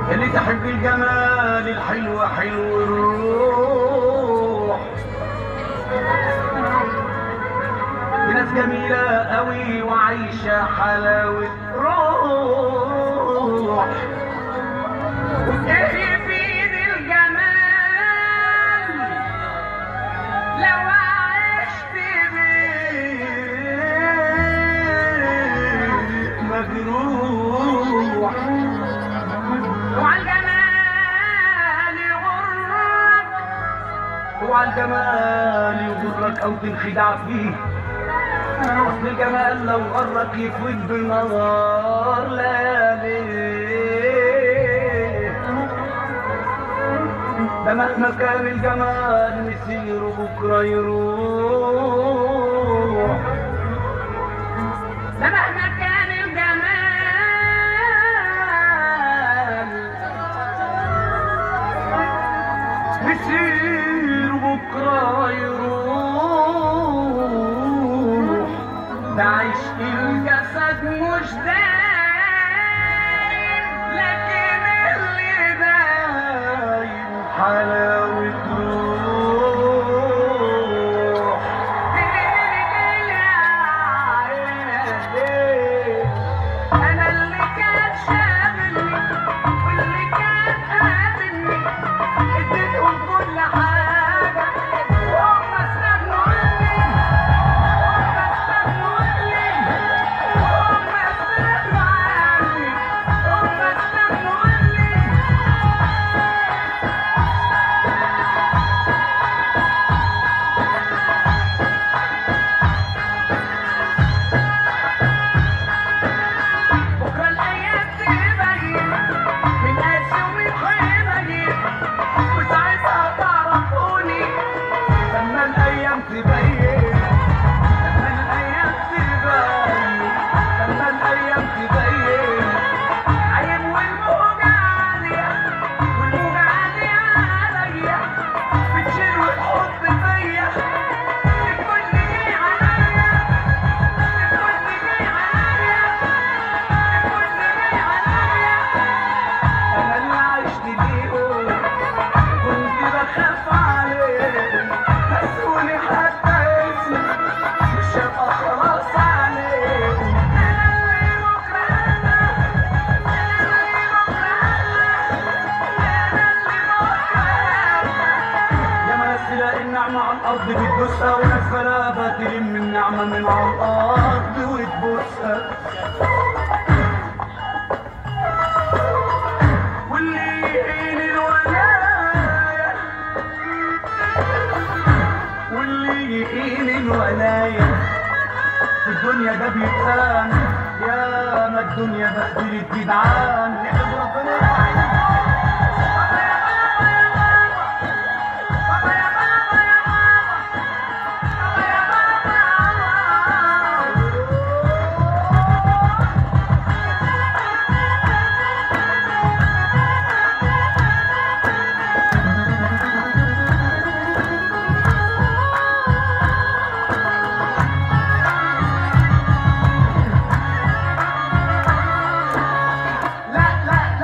اللي تحب الجمال الحلو حلو الروح. في ناس جميلة قوي وعايشة حلاوة روح. ايه يفيد الجمال لو عشت بيه مجروح. وعالجمال يغرك وعالجمال يغرك او تنخدع فيه. اصل الجمال لو غرك يفوت بالنهار ليالي. ده مهما كان الجمال مسيره بكره يروح. ده مهما كان الجمال مسيره بكره يروح. ده عشق الجسد مش دايم لكن اللي دايم حلاوة روح. انا اللي كان شاغلني واللي كان قابلني اديتهم كل حاجه وهم استغنوا عني. هم استغنوا عني. هم استغنوا عني. هم استغنوا عني. بكره الايام تبين من قاسي ومن حبايب وساعتها تعرفوني لما الايام تبين. لما الايام تبين. لما الايام تبين. عيب والموجة عالية والموجة عالية عليا بتشيل وتحط فيا. الكل جاي عليا. الكل جاي عليا. الكل جاي عليا. انا اللي عشت ليهم كنت بخاف عليهم. نسوني حتى اسمي مش هبقى خلاص عليهم. أنا اللي بكرة أنا. أنا اللي بكرة أنا. أنا اللي بكرة أنا. يا ناس تلاقي النعمة على الأرض بتبوسها وناس غلابة تلم النعمة من على الأرض وتبوسها. واللي يهين الولاية واللي يهين الولاية في الدنيا ده بيتهان. يا ما الدنيا بهدلت جدعان. نحب ربنا يرحمنا. بابا يا بابا يا بابا. بابا يا بابا يا بابا. لا لا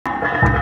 بكرة